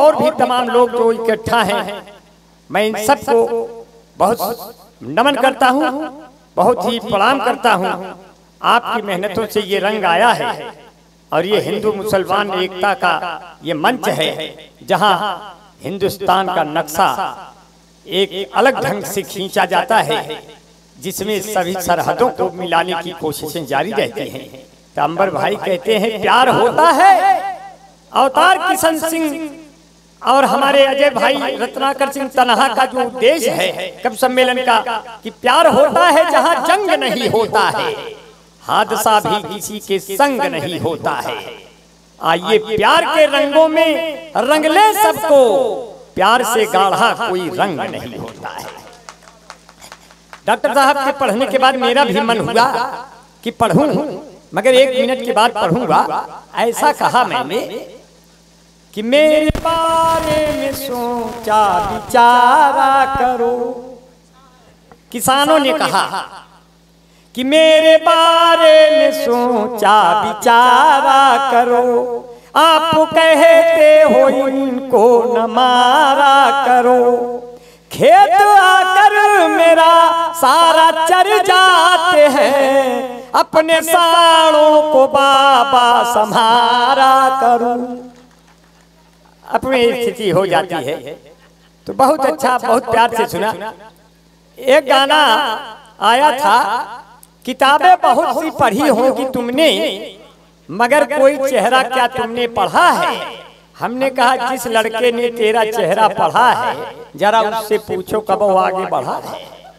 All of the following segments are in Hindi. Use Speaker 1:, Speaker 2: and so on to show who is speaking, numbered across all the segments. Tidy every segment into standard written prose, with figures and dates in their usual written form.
Speaker 1: और भी तमाम लोग जो इकट्ठा हैं, मैं इन सबको बहुत नमन करता हूँ, बहुत ही प्रणाम करता हूँ। आपकी मेहनतों से ये रंग आया है और ये हिंदू मुसलमान एकता का ये मंच है, जहाँ हिंदुस्तान का नक्शा एक अलग ढंग से खींचा जाता है, जिसमें सभी सरहदों को मिलाने की कोशिशें जारी रहती हैं। तो अंबर भाई कहते हैं प्यार होता है। अवतार किशन सिंह और हमारे अजय भाई रत्नाकर सिंह तन्हा का जो उद्देश्य है कवि सम्मेलन का, कि प्यार होता है जहाँ जंग नहीं होता है, हादसा भी किसी के संग नहीं होता है। आइए प्यार के रंगों में रंग ले सबको, प्यार से गाढ़ा कोई रंग नहीं होता है। डॉक्टर साहब के पढ़ने के बाद मेरा भी मन हुआ कि पढ़ूं, मगर 1 मिनट के बाद पढ़ूंगा। ऐसा कहा मैंने कि मेरे बारे में सोचा विचारा करो। किसानों ने कहा कि मेरे बारे में सोचा विचारा करो, आप कहते हो इनको न मारा करो। खेत आकर मेरा सारा चर जाते हैं, अपने साड़ों को बाबा संभारा करो। अपनी स्थिति हो जाती है तो बहुत अच्छा, बहुत प्यार से सुना। एक गाना आया था, किताबें बहुत सी पढ़ी होंगी तुमने, मगर कोई चेहरा क्या तुमने पढ़ा है। हमने कहा जिस लड़के ने तेरा चेहरा पढ़ा है, जरा उससे पूछो कब वो आगे बढ़ा है।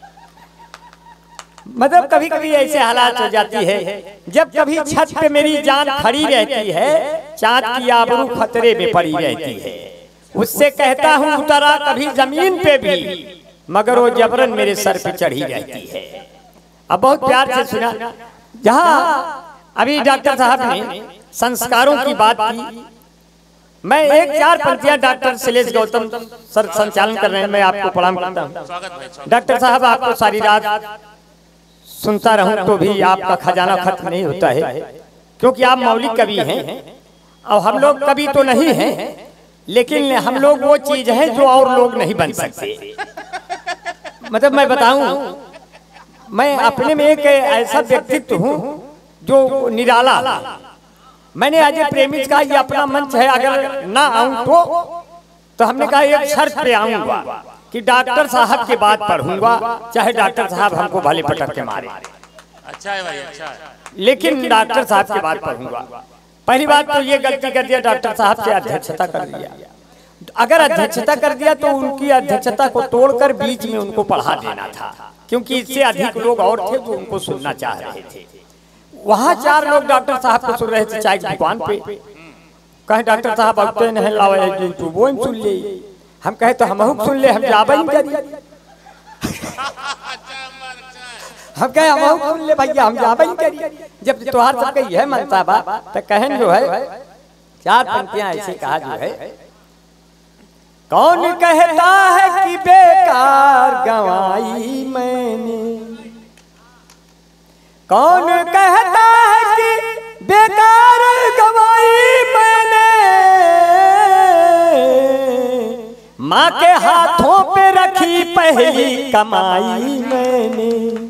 Speaker 1: मतलब कभी कभी ऐसे हालात हो जाती है, जब कभी छत पे मेरी जान खड़ी रहती है, चाँद की आबरू खतरे में पड़ी रहती है। उससे कहता हूँ उतरा कभी जमीन पे भी, मगर वो जबरन मेरे सर पे चढ़ी रहती है। अब बहुत प्यार से सुना। जहाँ अभी डॉक्टर साहब ने संस्कारों की बात की, मैं 1-4 पंक्तियां डॉक्टर शैलेश गौतम सर संचालन कर रहे हैं, मैं आपको प्रणाम करता हूँ। डॉक्टर साहब, आपको सारी रात सुनता रहूं तो भी आपका खजाना खत्म नहीं होता है, क्योंकि आप मौलिक कवि हैं और हम लोग कवि तो नहीं हैं, लेकिन हम लोग वो चीज है जो और लोग नहीं बन सकते। मतलब मैं बताऊं, मैं अपने में एक ऐसा व्यक्तित्व हूँ जो निराला। मैंने आज प्रेमिज कहा ये अपना मंच है, अगर ना आऊं तो हमने कहा एक शर्त पे आऊंगा कि डॉक्टर साहब के बाद पढ़ूंगा, चाहे डॉक्टर साहब हमको भले पटक के मारे।
Speaker 2: अच्छा है भाई, अच्छा है।
Speaker 1: लेकिन डॉक्टर साहब के बाद पढ़ूंगा। पहली बात तो ये गलती कर दिया, डॉक्टर साहब से अध्यक्षता कर दिया। अगर अध्यक्षता कर दिया तो उनकी अध्यक्षता को तोड़कर बीच में उनको पढ़ा देना था, क्योंकि इससे अधिक लोग और थे जो उनको सुनना चाह रहे थे। वहाँ 4 लोग डॉक्टर साहब को सुन रहे थे चाय की दुकान पे। कहे डॉक्टर साहब अब तो नहीं लावे तो वो सुन ले। हम कहे तो हम सुन ले, हम जाबा ही करिए। हम कहे हम सुन ले भैया, हम जाबा ही करिए। जब त्योहार सबका यह मनता बा तो कहन जो है 4 पंक्तियां ऐसे कहा जो है, कौन कहता है कि बेकार गंवाई मैंने, कौन कहता है कि बेकार गंवाई मैंने, माँ के हाथों पे रखी पहली कमाई मैंने।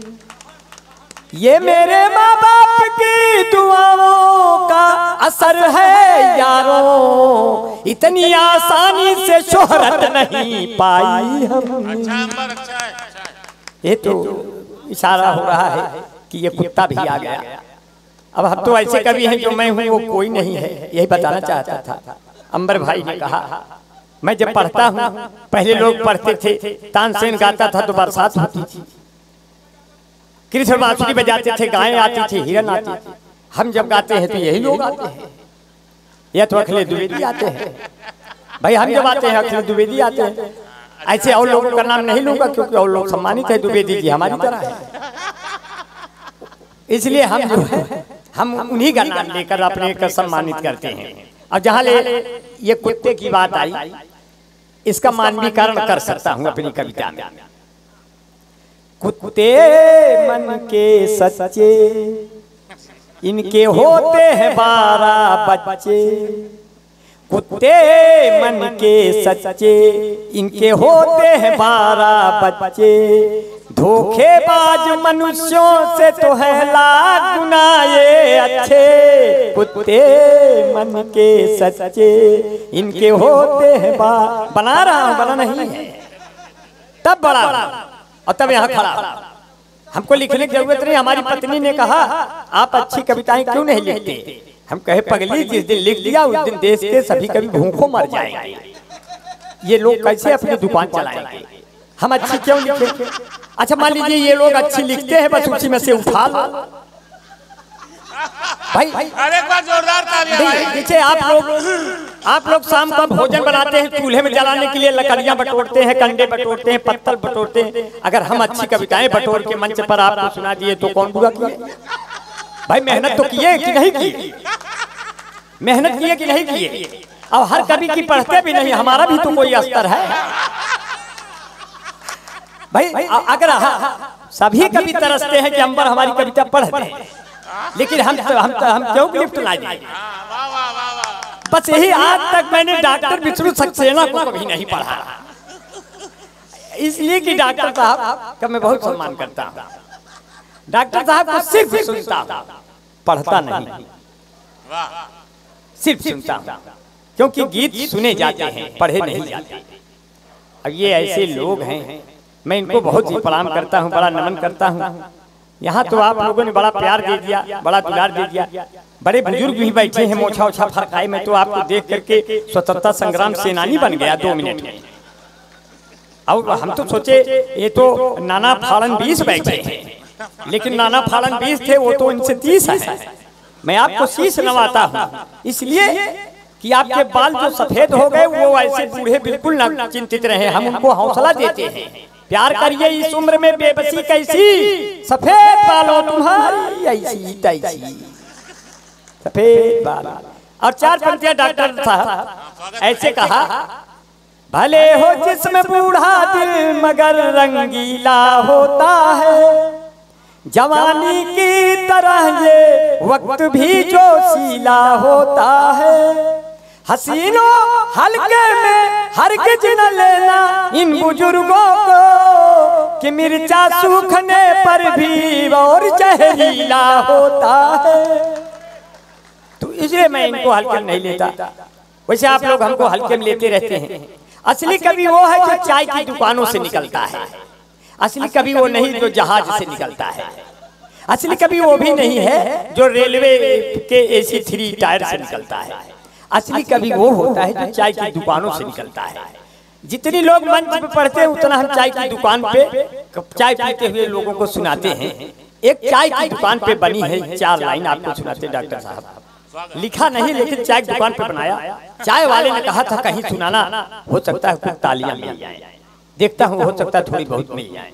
Speaker 1: ये मेरे माँ बाप की दुआओं का असर है यारों, इतनी आसानी से शोहरत नहीं पाई हमने।
Speaker 2: अच्छा है।
Speaker 1: ये तो इशारा हो रहा है कि ये कुत्ता भी आ गया। अब हम तो ऐसे कवि हैं जो मैं हूँ वो कोई नहीं है, यही बताना चाहता था। अंबर भाई ने कहा, मैं जब पढ़ता हूँ, पहले लोग पढ़ते थे, तानसेन गाता था तो बरसात होती थी, कृष्ण बांसुरी बजाते थे, गायें आती थी, हिरन आती थी। हम जब गाते हैं तो यही लोग आते हैं, या तो अखिलेश द्विवेदी आते हैं। भाई हम जब आते हैं अखिलेश द्विवेदी आते हैं। ऐसे और लोगों का नाम नहीं लूंगा क्योंकि और लोग सम्मानित है, द्विवेदी जी हमारी तरह है, इसलिए हम जो है हम उन्हीं का नाम लेकर अपने को सम्मानित करते हैं। और जहाँ ले ये कुत्ते की बात आई, इसका मानवीकरण कर सकता हूँ अपनी कविता में। कुत्ते मन के सच्चे, इनके होते हैं 12 बच्चे, कुत्ते मन के सच्चे इनके होते हैं 12 बच्चे, धोखेबाज मनुष्यों से तो है लाख गुना ये अच्छे, कुत्ते मन के सच्चे इनके होते हैं बना रहा हूं, बना नहीं है, तब बड़ा और तब यहाँ खड़ा। हमको लिखने की जरूरत नहीं। हमारी पत्नी ने कहा आप अच्छी कविताएं क्यों नहीं लिखते? हम कहे पगली जिस दिन लिख दिया उस दिन देश के सभी कवि भूखों मर जाएंगे, ये लोग कैसे अपनी दुकान चलाएंगे, हम अच्छी क्यों लिखेंगे? अच्छा मान लीजिए ये लोग अच्छी लिखते हैं, बस उसी में से उठा लो भाई।
Speaker 2: अरे एक बार जोरदार तालियां भाई।
Speaker 1: देखिए आप लोग शाम का भोजन बनाते हैं, चूल्हे में जलाने के लिए लकड़ियां बटोरते हैं, कंडे बटोरते हैं, पत्तल बटोरते हैं। अगर हम अच्छी कविताएं बटोर के मंच पर आपको सुना दिए तो कौन बुरा किए? भाई मेहनत तो किए कि नहीं किए? मेहनत किए कि नहीं किए? और हर कवि की पढ़ते भी नहीं, हमारा भी तो कोई स्तर है भाई। अगर सभी कवि तरसते हैं कि अंबर हमारी कविता पढ़ दे, लेकिन हम क्यों गिफ्ट ना दिए? बस यही आज तक मैंने डॉक्टर विष्णु सक्सेना को कभी नहीं पढ़ा, इसलिए कि डॉक्टर साहब का मैं बहुत सम्मान करता हूँ। डॉक्टर साहब को सिर्फ सुनता हूँ, पढ़ता नहीं, सिर्फ सुनता हूँ, क्योंकि गीत सुने जाते हैं, पढ़े नहीं जाते। अब ये ऐसे लोग हैं, मैं इनको बहुत ही प्रणाम करता हूँ, बड़ा नमन करता हूँ। यहाँ तो आप लोगों ने बड़ा प्यार दे दिया, बड़ा दुलार दे दिया, बड़े बुजुर्ग भी बैठे हैं मोछा ओछा फरकाए। मैं तो आपको देख करके स्वतंत्रता संग्राम सेनानी बन गया 2 मिनट में। और हम तो सोचे ये तो नाना फडणवीस बैठे हैं, लेकिन नाना फडणवीस थे वो तो इनसे 30 है। मैं आपको शीश नवाता हूँ इसलिए कि आपके बाल जो सफेद हो गए वो ऐसे बूढ़े बिल्कुल न चिंतित रहे, हम उनको हौसला देते हैं। प्यार करिए इस उम्र में बेबसी कैसी, सफेद बालों तुम्हारी ऐसी तैसी, सफेद बाल। और 4 पंक्तियां डॉक्टर साहब ऐसे कहा, भले हो जिस्म बूढ़ा दिल मगर रंगीला होता है, जवानी की तरह ये वक्त भी जोशीला होता है, हसीनों हल्के में हरगिज न लेना इन बुजुर्गों को, कि मिर्चा सूखने पर भी और जहरीला होता है। तो इसलिए मैं इनको हल्के में नहीं लेता। वैसे आप लोग हमको हल्के में लेते रहते हैं। असली कवि वो है जो चाय की दुकानों से निकलता है, असली कवि वो नहीं जो जहाज से निकलता है, असली कवि वो भी नहीं है जो रेलवे के AC 3 टायर से निकलता है। असली कवि वो होता है जो चाय की दुकानों से निकलता है। जितनी लोग मंच पे पढ़ते हैं उतना हम चाय की दुकान पे चाय पीते हुए लोगों को सुनाते हैं। एक चाय की दुकान पे बनी है 4 लाइन आपको सुनाते डॉक्टर साहब। लिखा नहीं लेकिन चाय की दुकान पे बनाया। चाय वाले ने कहा था कहीं सुनाना, हो सकता है कुछ तालियां मिल जाए, देखता हूँ हो सकता है थोड़ी बहुत मिल जाए।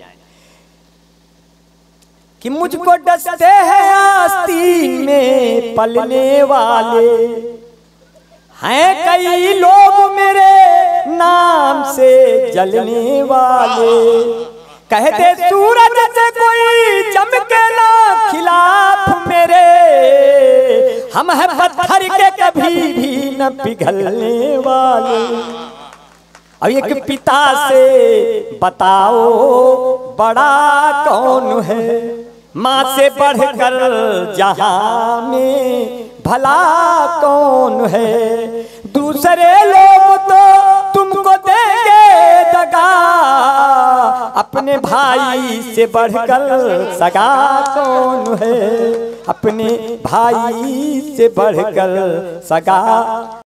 Speaker 1: कि मुझको डसते हैं आस्तीन में पलने वाले, हैं कई लोग मेरे नाम से जलने वाले, कहते सूरज से कोई चमके ना खिलाफ मेरे, हम हैं पत्थर के कभी भी न पिघलने वाले। अब एक पिता से बताओ बड़ा कौन है, माँ से बढ़कर जहां में भला कौन है, दूसरे लोग तो तुमको देंगे दगा, अपने भाई से बढ़कर सगा कौन है, अपने भाई से बढ़कर सगा